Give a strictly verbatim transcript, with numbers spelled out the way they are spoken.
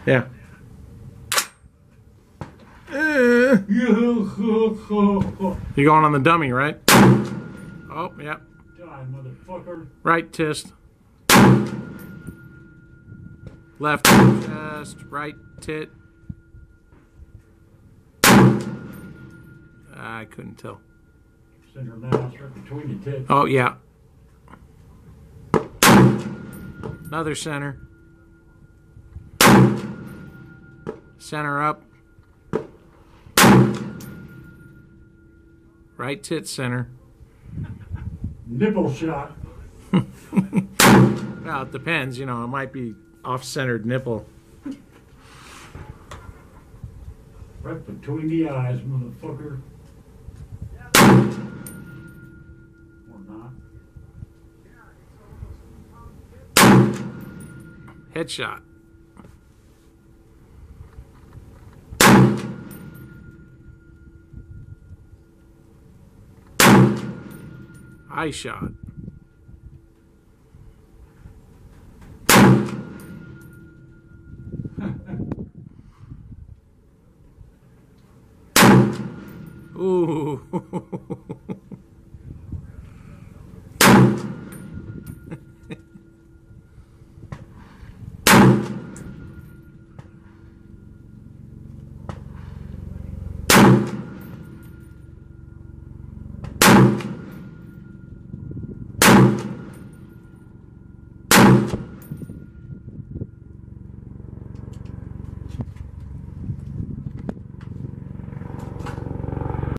Yeah. Uh, Die, you're going on the dummy, right? Oh, yeah. motherfucker. Right tist. Left chest, right tit. I couldn't tell. Center mouse right between the tits. Oh, yeah. Another center. Center up. Right tit center. Nipple shot. Well, it depends. You know, it might be off-centered nipple. Right between the eyes, motherfucker. Or not. Headshot. Eye shot. Ooh.